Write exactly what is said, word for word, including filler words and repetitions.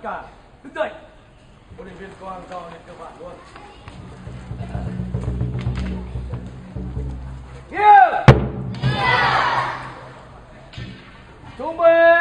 cả thức dậy. Huấn luyện viên Quang cho lên cơ bản luôn. Nghiêng. Trung bình.